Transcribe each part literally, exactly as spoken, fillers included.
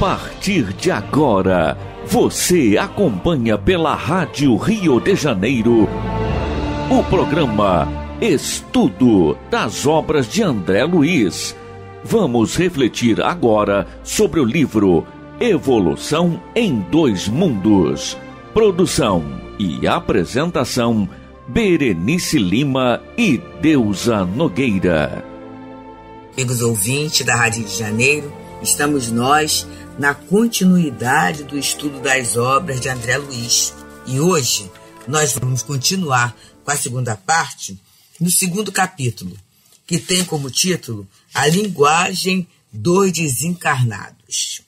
partir de agora, você acompanha pela Rádio Rio de Janeiro o programa Estudo das Obras de André Luiz. Vamos refletir agora sobre o livro Evolução em Dois Mundos. Produção e apresentação, Berenice Lima e Deusa Nogueira. Amigos ouvintes da Rádio Rio de Janeiro, estamos nós na continuidade do estudo das obras de André Luiz. E hoje nós vamos continuar com a segunda parte, no segundo capítulo, que tem como título A Linguagem dos Desencarnados.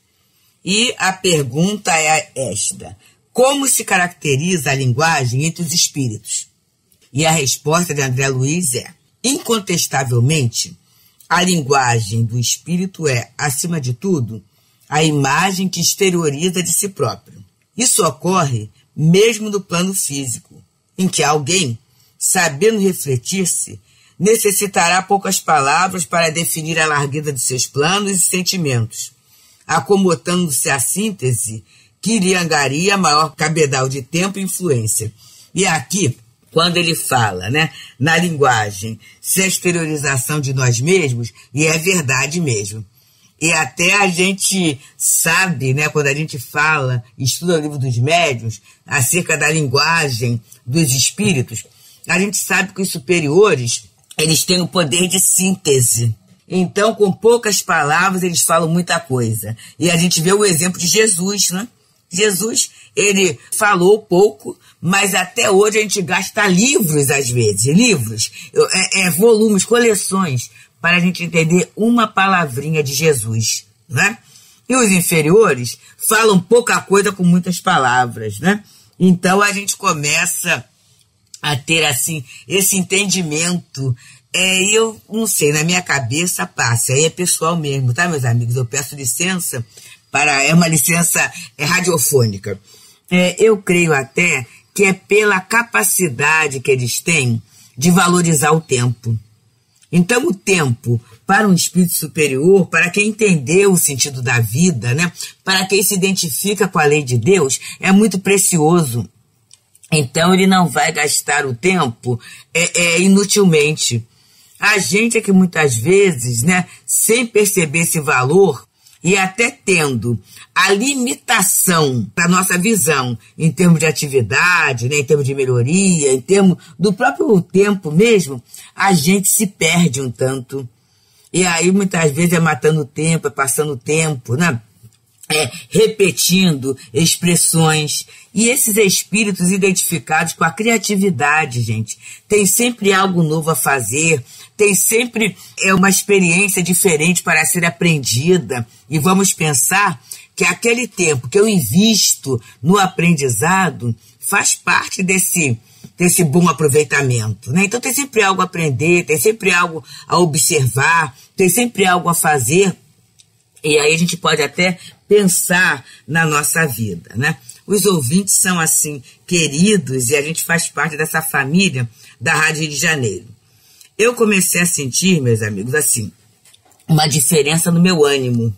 E a pergunta é esta: como se caracteriza a linguagem entre os espíritos? E a resposta de André Luiz é: incontestavelmente, a linguagem do espírito é, acima de tudo, a imagem que exterioriza de si próprio. Isso ocorre mesmo no plano físico, em que alguém, sabendo refletir-se, necessitará poucas palavras para definir a largueza de seus planos e sentimentos, acomodando-se à síntese que lhe angaria maior cabedal de tempo e influência. E aqui, quando ele fala, né, na linguagem, se a exteriorização de nós mesmos, e é verdade mesmo. E até a gente sabe, né, quando a gente fala, estuda o livro dos médiuns, acerca da linguagem dos espíritos, a gente sabe que os superiores, eles têm o poder de síntese. Então, com poucas palavras, eles falam muita coisa. E a gente vê o exemplo de Jesus, né? Jesus, ele falou pouco, mas até hoje a gente gasta livros, às vezes, livros, é, é, volumes, coleções, para a gente entender uma palavrinha de Jesus, né? E os inferiores falam pouca coisa com muitas palavras, né? Então a gente começa a ter, assim, esse entendimento. É, eu não sei, na minha cabeça passa, aí é pessoal mesmo, tá, meus amigos? Eu peço licença, para, é uma licença é, radiofônica. É, eu creio até que é pela capacidade que eles têm de valorizar o tempo. Então, o tempo, para um espírito superior, para quem entendeu o sentido da vida, né, para quem se identifica com a lei de Deus, é muito precioso. Então, ele não vai gastar o tempo é, é, inutilmente. A gente é que muitas vezes, né, sem perceber esse valor, e até tendo a limitação da nossa visão em termos de atividade, né, em termos de melhoria, em termos do próprio tempo mesmo, a gente se perde um tanto. E aí muitas vezes é matando o tempo, é passando o tempo, né? É, repetindo expressões. E esses espíritos identificados com a criatividade, gente, tem sempre algo novo a fazer, tem sempre é, uma experiência diferente para ser aprendida. E vamos pensar que aquele tempo que eu invisto no aprendizado faz parte desse, desse bom aproveitamento, né? Então tem sempre algo a aprender, tem sempre algo a observar, tem sempre algo a fazer. E aí a gente pode até pensar na nossa vida, né? Os ouvintes são, assim, queridos, e a gente faz parte dessa família da Rádio Rio de Janeiro. Eu comecei a sentir, meus amigos, assim, uma diferença no meu ânimo.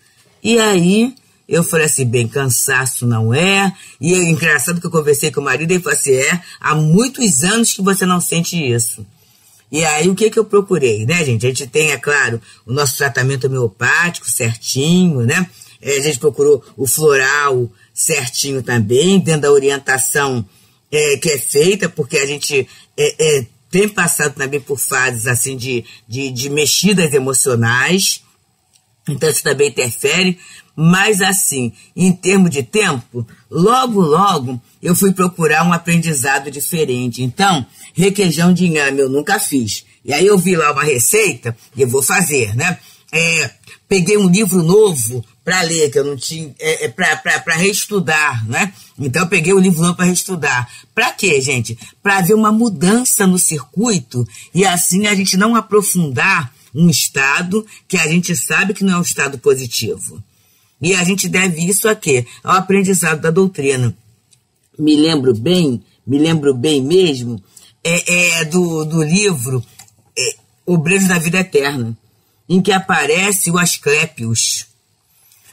E aí eu falei assim, bem, cansaço não é. E é engraçado que eu conversei com o marido e ele falou assim, é, há muitos anos que você não sente isso. E aí, o que que eu procurei, né, gente? A gente tem, é claro, o nosso tratamento homeopático certinho, né? A gente procurou o floral certinho também, dentro da orientação é, que é feita, porque a gente é, é, tem passado também por fases, assim, de, de, de mexidas emocionais. Então, isso também interfere. Mas, assim, em termos de tempo, logo, logo, eu fui procurar um aprendizado diferente. Então, requeijão de inhame eu nunca fiz. E aí eu vi lá uma receita e eu vou fazer, né? É, peguei um livro novo para ler, que eu não tinha, é, é, para reestudar, né? Então eu peguei o livro novo para reestudar. Para quê, gente? Para ver uma mudança no circuito e assim a gente não aprofundar um estado que a gente sabe que não é um estado positivo. E a gente deve isso a quê? Ao aprendizado da doutrina. Me lembro bem, me lembro bem mesmo, é, é do, do livro é, Obreiros da Vida Eterna, em que aparece o Asclépios.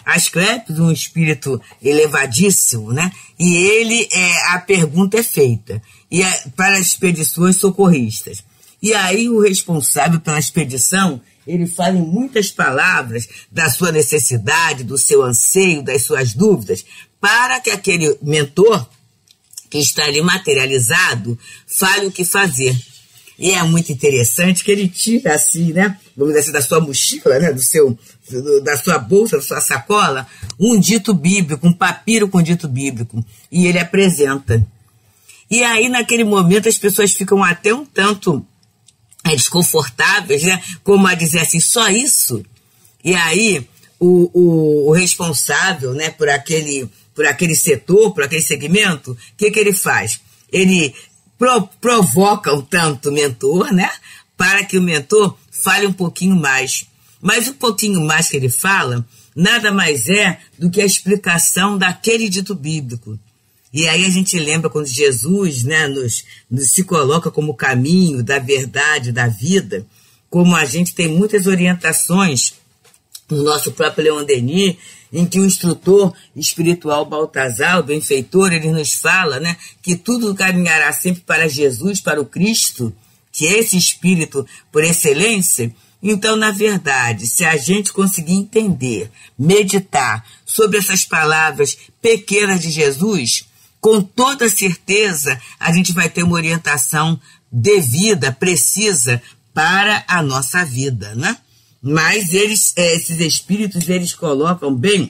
Asclepios, um espírito elevadíssimo, né? E ele, é, a pergunta é feita e é, para as expedições socorristas. E aí o responsável pela expedição, ele fala em muitas palavras da sua necessidade, do seu anseio, das suas dúvidas, para que aquele mentor que está ali materializado fale o que fazer. E é muito interessante que ele tira assim, né, vamos dizer assim, da sua mochila, né, do seu, do, da sua bolsa, da sua sacola, um dito bíblico, um papiro com dito bíblico, e ele apresenta. E aí, naquele momento, as pessoas ficam até um tanto é, desconfortáveis, né, como a dizer assim, só isso? E aí, o, o, o responsável, né, por aquele, por aquele setor, por aquele segmento, o que que ele faz? Ele Pro, provoca um tanto o mentor, né? Para que o mentor fale um pouquinho mais. Mas o pouquinho mais que ele fala, nada mais é do que a explicação daquele dito bíblico. E aí a gente lembra quando Jesus, né, nos, nos se coloca como caminho da verdade, da vida, como a gente tem muitas orientações no nosso próprio Leon Denis, em que o instrutor espiritual Baltazar, o benfeitor, ele nos fala, né, que tudo caminhará sempre para Jesus, para o Cristo, que é esse espírito por excelência. Então, na verdade, se a gente conseguir entender, meditar sobre essas palavras pequenas de Jesus, com toda certeza a gente vai ter uma orientação devida, precisa para a nossa vida, né? Mas eles, esses espíritos, eles colocam bem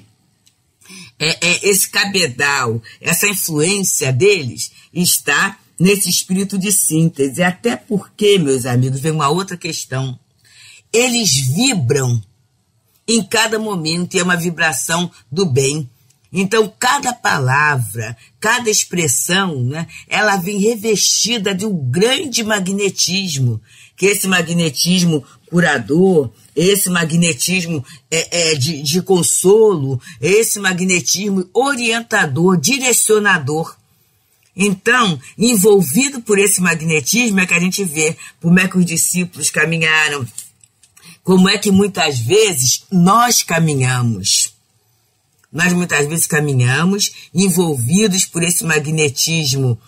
é, é, esse cabedal, essa influência deles está nesse espírito de síntese. Até porque, meus amigos, vem uma outra questão. Eles vibram em cada momento e é uma vibração do bem. Então, cada palavra, cada expressão, né, ela vem revestida de um grande magnetismo, que esse magnetismo curador, esse magnetismo é, é, de, de consolo, esse magnetismo orientador, direcionador. Então, envolvido por esse magnetismo é que a gente vê como é que os discípulos caminharam, como é que muitas vezes nós caminhamos. Nós muitas vezes caminhamos envolvidos por esse magnetismo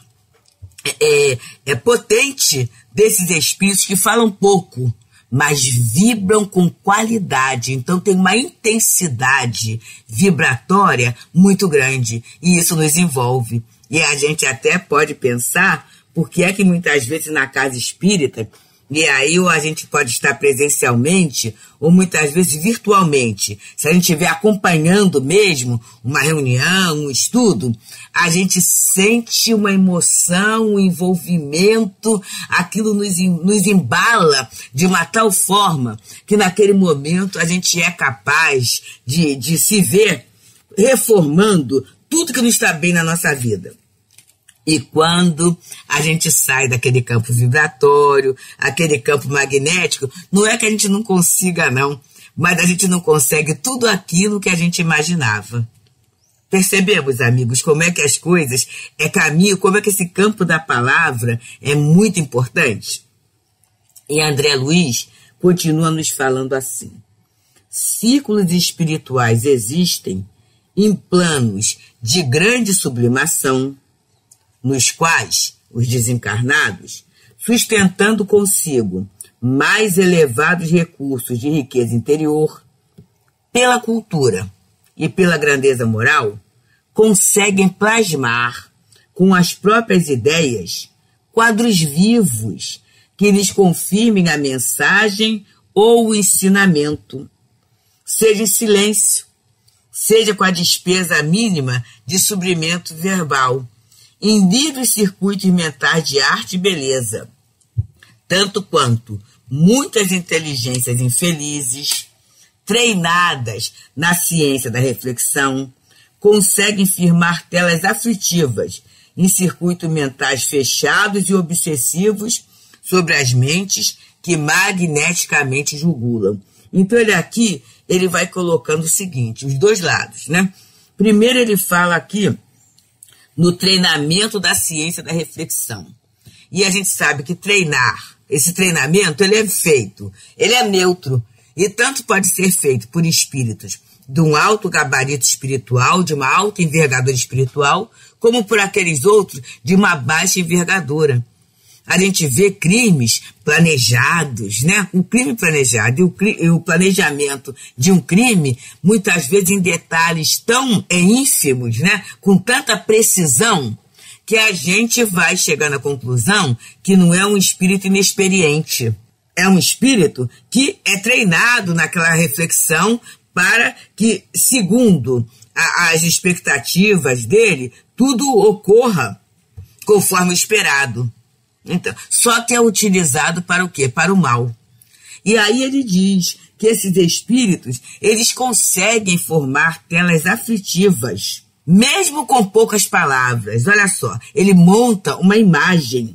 é, é, potente desses espíritos que falam pouco, mas vibram com qualidade. Então tem uma intensidade vibratória muito grande e isso nos envolve. E a gente até pode pensar por que é que muitas vezes na casa espírita, e aí ou a gente pode estar presencialmente ou muitas vezes virtualmente, se a gente estiver acompanhando mesmo uma reunião, um estudo, a gente sente uma emoção, um envolvimento, aquilo nos, nos embala de uma tal forma que naquele momento a gente é capaz de, de se ver reformando tudo que não está bem na nossa vida. E quando a gente sai daquele campo vibratório, aquele campo magnético, não é que a gente não consiga não, mas a gente não consegue tudo aquilo que a gente imaginava. Percebemos, amigos, como é que as coisas é caminho, como é que esse campo da palavra é muito importante? E André Luiz continua nos falando assim: círculos espirituais existem em planos de grande sublimação, nos quais os desencarnados, sustentando consigo mais elevados recursos de riqueza interior, pela cultura e pela grandeza moral, conseguem plasmar com as próprias ideias quadros vivos que lhes confirmem a mensagem ou o ensinamento, seja em silêncio, seja com a despesa mínima de suprimento verbal, em livres circuitos mentais de arte e beleza, tanto quanto muitas inteligências infelizes, treinadas na ciência da reflexão, conseguem firmar telas aflitivas em circuitos mentais fechados e obsessivos sobre as mentes que magneticamente jugulam. Então ele aqui, ele vai colocando o seguinte, os dois lados, né? Primeiro ele fala aqui no treinamento da ciência da reflexão. E a gente sabe que treinar, esse treinamento, ele é feito, ele é neutro, e tanto pode ser feito por espíritos de um alto gabarito espiritual, de uma alta envergadura espiritual, como por aqueles outros de uma baixa envergadura. A gente vê crimes planejados, né? O crime planejado e o, cri- e o planejamento de um crime, muitas vezes em detalhes tão é, ínfimos, né? Com tanta precisão, que a gente vai chegar na conclusão que não é um espírito inexperiente. É um espírito que é treinado naquela reflexão para que, segundo a, as expectativas dele, tudo ocorra conforme o esperado. Então, só que é utilizado para o quê? Para o mal. E aí ele diz que esses espíritos, eles conseguem formar telas aflitivas, mesmo com poucas palavras. Olha só, ele monta uma imagem.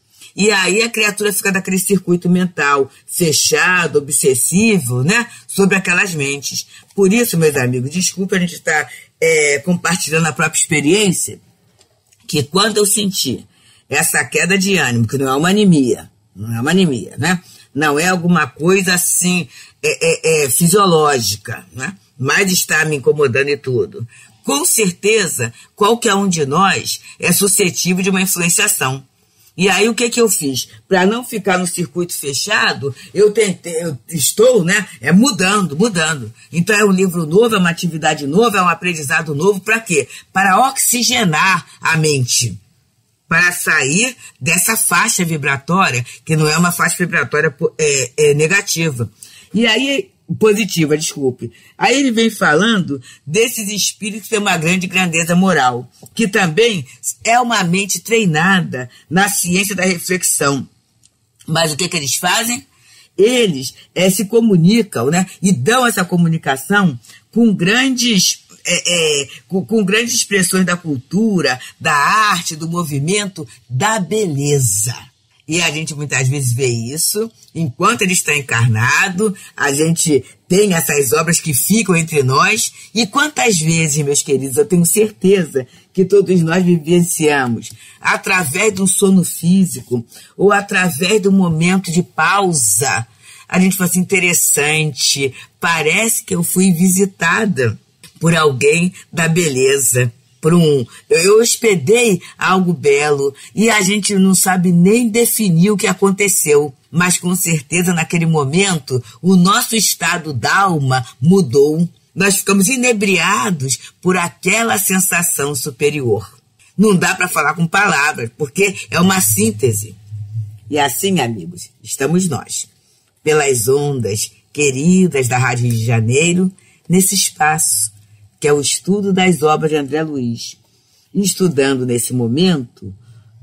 E aí a criatura fica daquele circuito mental fechado, obsessivo, né? Sobre aquelas mentes. Por isso, meus amigos, desculpa a gente estar é, compartilhando a própria experiência, que quando eu senti essa queda de ânimo, que não é uma anemia, não é uma anemia, né? Não é alguma coisa assim é, é, é, fisiológica, né? Mas está me incomodando e tudo. Com certeza, qualquer um de nós é suscetível de uma influenciação. E aí o que que eu fiz? Para não ficar no circuito fechado, eu tentei, eu estou, né, é mudando, mudando. Então é um livro novo, é uma atividade nova, é um aprendizado novo, para quê? Para oxigenar a mente, para sair dessa faixa vibratória, que não é uma faixa vibratória é, é, negativa. E aí, positiva, desculpe. Aí ele vem falando desses espíritos que têm uma grande grandeza moral, que também é uma mente treinada na ciência da reflexão. Mas o que que eles fazem? Eles é, se comunicam, né, e dão essa comunicação com grandes... É, é, com, com grandes expressões da cultura, da arte, do movimento, da beleza. E a gente muitas vezes vê isso, enquanto ele está encarnado, a gente tem essas obras que ficam entre nós, e quantas vezes, meus queridos, eu tenho certeza que todos nós vivenciamos, através de um sono físico, ou através de um momento de pausa, a gente fala assim, interessante, parece que eu fui visitada por alguém da beleza, por um... Eu hospedei algo belo e a gente não sabe nem definir o que aconteceu, mas com certeza naquele momento o nosso estado d'alma mudou. Nós ficamos inebriados por aquela sensação superior. Não dá para falar com palavras, porque é uma síntese. E assim, amigos, estamos nós, pelas ondas queridas da Rádio Rio de Janeiro, nesse espaço, que é o estudo das obras de André Luiz, estudando nesse momento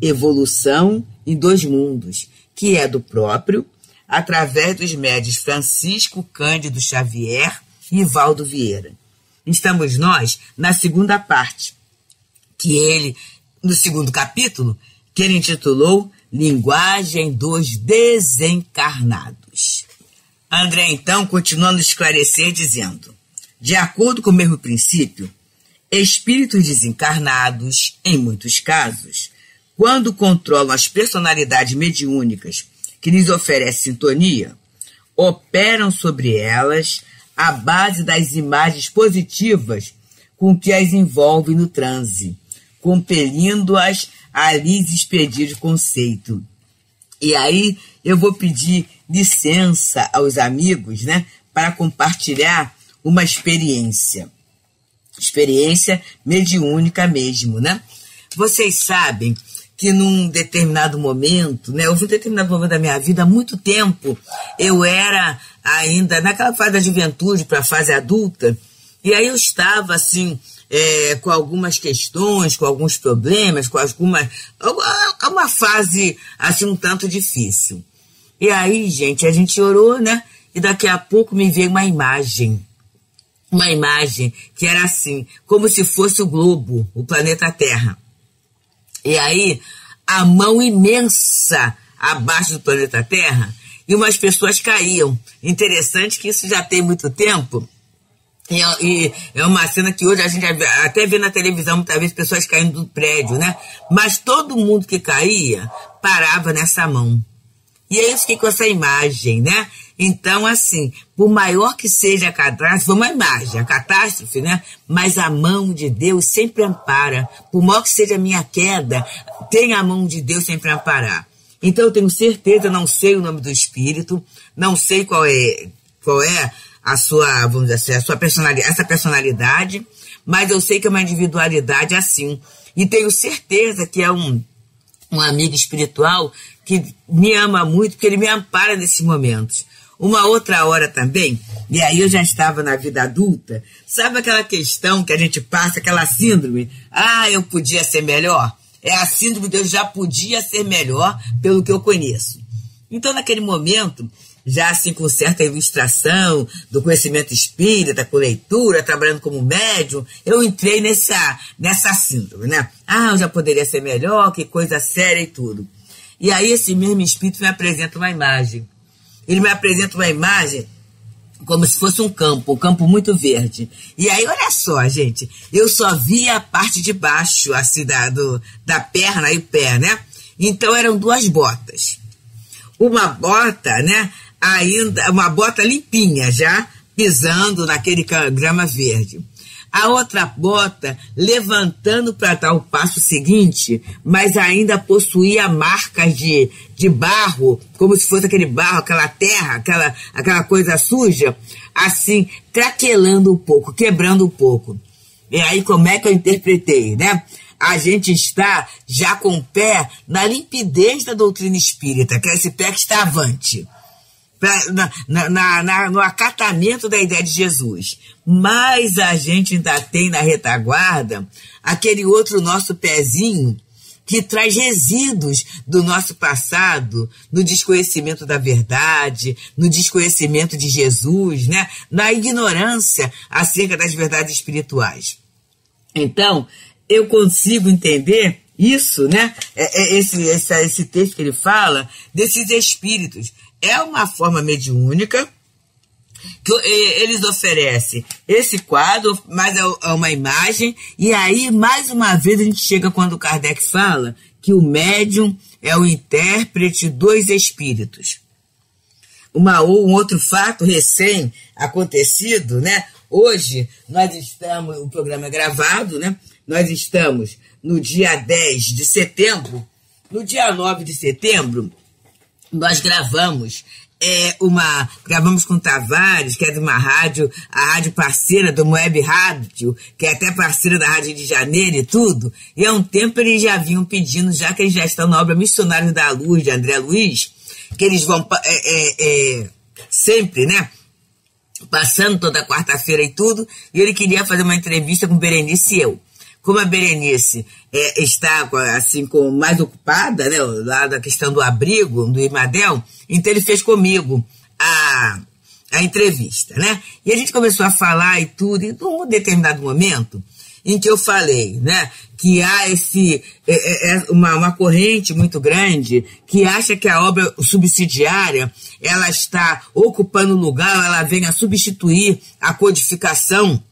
evolução em dois mundos, que é do próprio, através dos médiuns Francisco Cândido Xavier e Valdo Vieira. Estamos nós na segunda parte, que ele, no segundo capítulo, que ele intitulou Linguagem dos Desencarnados. André, então, continua a nos esclarecer, dizendo: de acordo com o mesmo princípio, espíritos desencarnados, em muitos casos, quando controlam as personalidades mediúnicas que lhes oferecem sintonia, operam sobre elas à base das imagens positivas com que as envolvem no transe, compelindo-as a lhes expedir conceito. E aí eu vou pedir licença aos amigos, né, para compartilhar uma experiência, experiência mediúnica mesmo, né? Vocês sabem que num determinado momento, né, houve um determinado momento da minha vida, há muito tempo, eu era ainda naquela fase da juventude para a fase adulta, e aí eu estava assim, é, com algumas questões, com alguns problemas, com algumas, uma fase assim um tanto difícil. E aí, gente, a gente orou, né? E daqui a pouco me veio uma imagem. Uma imagem que era assim, como se fosse o globo, o planeta Terra. E aí, a mão imensa abaixo do planeta Terra, e umas pessoas caíam. Interessante que isso já tem muito tempo, e, e é uma cena que hoje a gente até vê na televisão, muitas vezes, pessoas caindo do prédio, né? Mas todo mundo que caía, parava nessa mão. E aí eu fiquei com essa imagem, né? Então, assim, por maior que seja a catástrofe, foi uma imagem, a catástrofe, né? Mas a mão de Deus sempre ampara. Por maior que seja a minha queda, tem a mão de Deus sempre a amparar. Então, eu tenho certeza, não sei o nome do espírito, não sei qual é, qual é a sua, vamos dizer assim, a sua personalidade, essa personalidade, mas eu sei que é uma individualidade assim. E tenho certeza que é um, um amigo espiritual que me ama muito, porque ele me ampara nesses momentos. Uma outra hora também, e aí eu já estava na vida adulta, sabe aquela questão que a gente passa, aquela síndrome? Ah, eu podia ser melhor? É a síndrome de eu já podia ser melhor pelo que eu conheço. Então, naquele momento, já assim com certa ilustração do conhecimento espírita, com leitura, trabalhando como médium, eu entrei nessa, nessa síndrome, né? Ah, eu já poderia ser melhor, que coisa séria e tudo. E aí esse mesmo espírito me apresenta uma imagem. Ele me apresenta uma imagem como se fosse um campo, um campo muito verde. E aí, olha só, gente, eu só via a parte de baixo, assim, da, do, da perna e o pé, né? Então, eram duas botas. Uma bota, né, ainda, uma bota limpinha já, pisando naquele grama verde. A outra bota levantando para dar o passo seguinte, mas ainda possuía marcas de, de barro, como se fosse aquele barro, aquela terra, aquela, aquela coisa suja, assim, craquelando um pouco, quebrando um pouco. E aí como é que eu interpretei, né? A gente está já com o pé na limpidez da doutrina espírita, que é esse pé que está avante. Pra, na, na, na, no acatamento da ideia de Jesus. Mas a gente ainda tem na retaguarda aquele outro nosso pezinho que traz resíduos do nosso passado, no desconhecimento da verdade, no desconhecimento de Jesus, né? Na ignorância acerca das verdades espirituais. Então, eu consigo entender isso, né? Esse, esse, esse texto que ele fala desses espíritos. É uma forma mediúnica que eles oferecem esse quadro, mas é uma imagem, e aí, mais uma vez, a gente chega quando Kardec fala que o médium é o intérprete dos espíritos. Uma, um outro fato recém-acontecido, né? Hoje, nós estamos, o programa é gravado, né? Nós estamos no dia dez de setembro, no dia nove de setembro, nós gravamos é, uma, gravamos com Tavares, que é de uma rádio, a rádio parceira do Moeb Rádio, que é até parceira da Rádio de Janeiro e tudo, e há um tempo eles já vinham pedindo, já que eles já estão na obra Missionários da Luz, de André Luiz, que eles vão é, é, é, sempre, né, passando toda quarta-feira e tudo, e ele queria fazer uma entrevista com Berenice e eu. Como a Berenice é, está assim, com, mais ocupada, né, lá da questão do abrigo, do Imadel, então ele fez comigo a, a entrevista, né? E a gente começou a falar e tudo, e num determinado momento em que eu falei, né, que há esse, é, é uma, uma corrente muito grande que acha que a obra subsidiária ela está ocupando lugar, ela vem a substituir a codificação,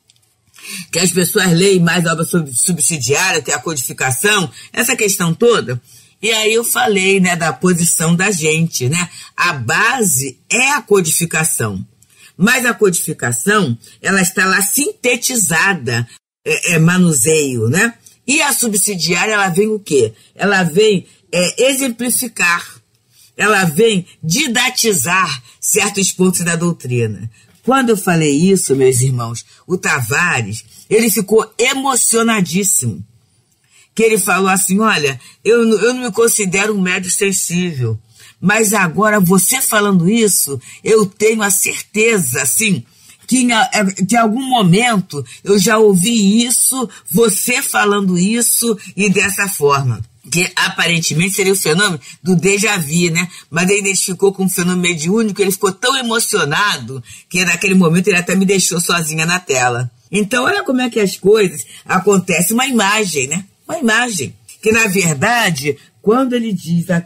que as pessoas leem mais a obra subsidiária, que é a codificação, essa questão toda. E aí eu falei, né, da posição da gente, né? A base é a codificação, mas a codificação, ela está lá sintetizada, é, é manuseio, né? E a subsidiária, ela vem o quê? Ela vem é, exemplificar, ela vem didatizar certos pontos da doutrina. Quando eu falei isso, meus irmãos, o Tavares, ele ficou emocionadíssimo. Que ele falou assim, olha, eu, eu não me considero um médium sensível, mas agora você falando isso, eu tenho a certeza, assim, que em, que em algum momento eu já ouvi isso, você falando isso e dessa forma. Que aparentemente seria o fenômeno do déjà vu, né? Mas ele identificou como um fenômeno mediúnico, ele ficou tão emocionado que naquele momento ele até me deixou sozinha na tela. Então, olha como é que as coisas acontecem. Uma imagem, né? Uma imagem. Que, na verdade, quando ele diz aqui,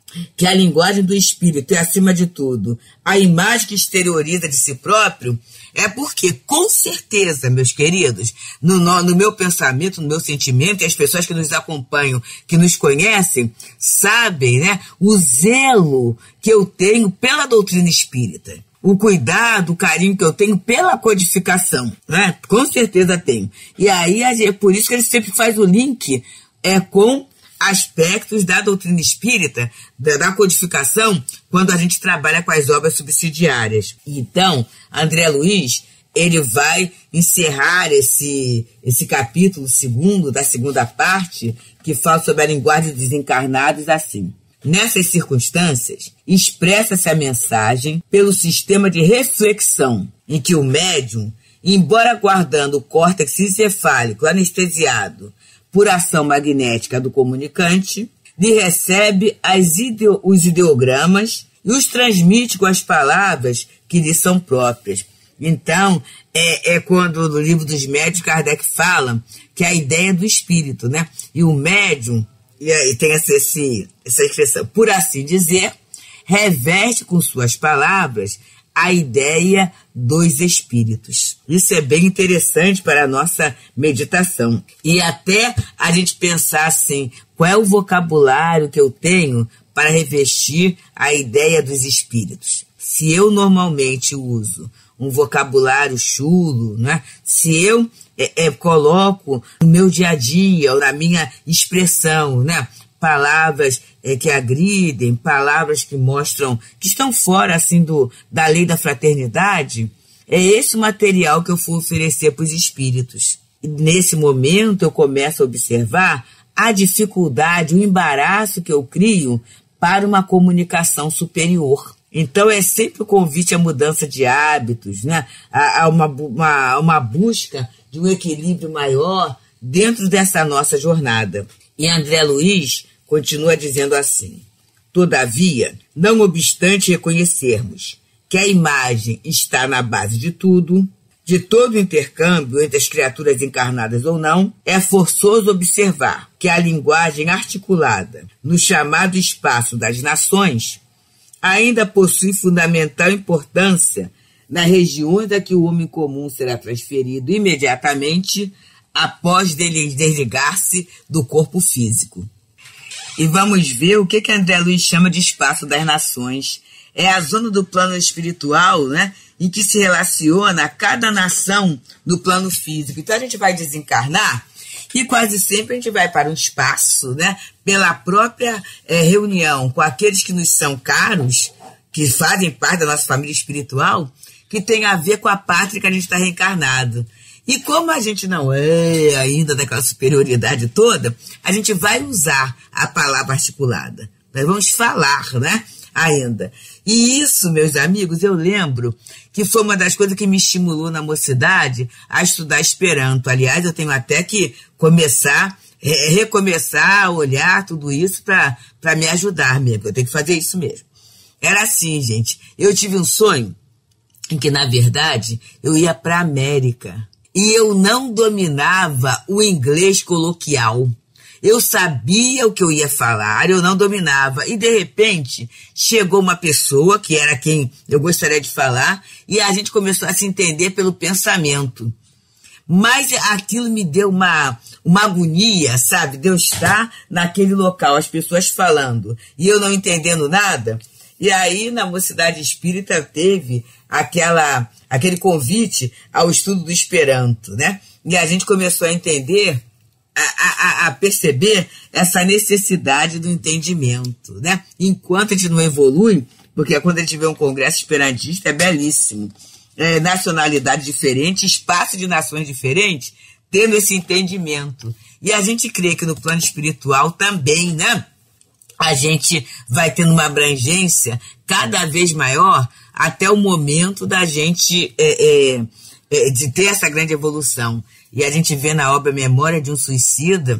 que a linguagem do espírito é, acima de tudo, a imagem que exterioriza de si próprio, é porque, com certeza, meus queridos, no, no, no meu pensamento, no meu sentimento, e as pessoas que nos acompanham, que nos conhecem, sabem, né, o zelo que eu tenho pela doutrina espírita. O cuidado, o carinho que eu tenho pela codificação, né? Com certeza tenho. E aí, é por isso que ele sempre faz o link é, com aspectos da doutrina espírita, da, da codificação, quando a gente trabalha com as obras subsidiárias. Então, André Luiz, ele vai encerrar esse, esse capítulo segundo, da segunda parte, que fala sobre a linguagem dos desencarnados assim. Nessas circunstâncias, expressa-se a mensagem pelo sistema de reflexão, em que o médium, embora guardando o córtex encefálico anestesiado por ação magnética do comunicante, lhe recebe as ideo, os ideogramas e os transmite com as palavras que lhe são próprias. Então, é, é quando no livro dos médiuns Kardec fala que é a ideia do espírito, né? E o médium, e, e tem essa, esse, essa expressão, por assim dizer, reveste com suas palavras a ideia dos espíritos. Isso é bem interessante para a nossa meditação. E até a gente pensar assim, qual é o vocabulário que eu tenho para revestir a ideia dos espíritos? Se eu normalmente uso um vocabulário chulo, né? Se eu é, é, coloco no meu dia a dia, na minha expressão, né? Palavras é, que agridem, palavras que mostram, que estão fora assim, do, da lei da fraternidade, é esse o material que eu for oferecer para os espíritos. E nesse momento eu começo a observar a dificuldade, o embaraço que eu crio para uma comunicação superior. Então é sempre o convite à mudança de hábitos, né? a, a uma, uma, uma busca de um equilíbrio maior dentro dessa nossa jornada. E André Luiz continua dizendo assim: todavia, não obstante reconhecermos que a imagem está na base de tudo, de todo o intercâmbio entre as criaturas encarnadas ou não, é forçoso observar que a linguagem articulada no chamado espaço das nações ainda possui fundamental importância nas regiões a que o homem comum será transferido imediatamente após dele desligar-se do corpo físico. E vamos ver o que, que André Luiz chama de espaço das nações. É a zona do plano espiritual, né, em que se relaciona cada nação no plano físico. Então a gente vai desencarnar e quase sempre a gente vai para um espaço, né, pela própria é, reunião com aqueles que nos são caros, que fazem parte da nossa família espiritual, que tem a ver com a pátria que a gente está reencarnado. E como a gente não é ainda daquela superioridade toda, a gente vai usar a palavra articulada. Nós vamos falar, né, ainda. E isso, meus amigos, eu lembro que foi uma das coisas que me estimulou na mocidade a estudar Esperanto. Aliás, eu tenho até que começar, é, recomeçar a olhar tudo isso para para me ajudar mesmo. Eu tenho que fazer isso mesmo. Era assim, gente. Eu tive um sonho em que, na verdade, eu ia para a América. E eu não dominava o inglês coloquial. Eu sabia o que eu ia falar, eu não dominava. E, de repente, chegou uma pessoa, que era quem eu gostaria de falar, e a gente começou a se entender pelo pensamento. Mas aquilo me deu uma, uma agonia, sabe? De eu estar naquele local, as pessoas falando, e eu não entendendo nada. E aí, na Mocidade Espírita, teve aquela, aquele convite ao estudo do Esperanto, né? E a gente começou a entender, a, a, a perceber essa necessidade do entendimento, né? Enquanto a gente não evolui, porque quando a gente vê um congresso esperantista, é belíssimo. É, nacionalidade diferente, espaço de nações diferentes, tendo esse entendimento. E a gente crê que no plano espiritual também, né? A gente vai tendo uma abrangência cada vez maior até o momento da gente é, é, é, de ter essa grande evolução. E a gente vê na obra Memória de um Suicida,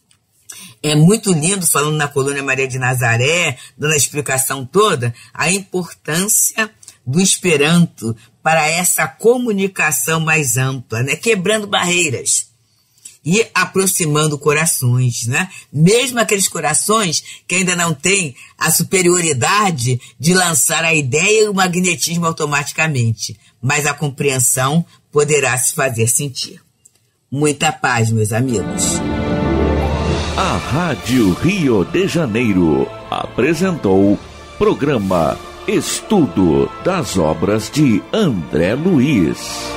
é muito lindo, falando na colônia Maria de Nazaré, dando a explicação toda, a importância do Esperanto para essa comunicação mais ampla, né? Quebrando barreiras. e aproximando corações, né? Mesmo aqueles corações que ainda não têm a superioridade de lançar a ideia e o magnetismo automaticamente, mas a compreensão poderá se fazer sentir. Muita paz, meus amigos. A Rádio Rio de Janeiro apresentou programa Estudo das Obras de André Luiz.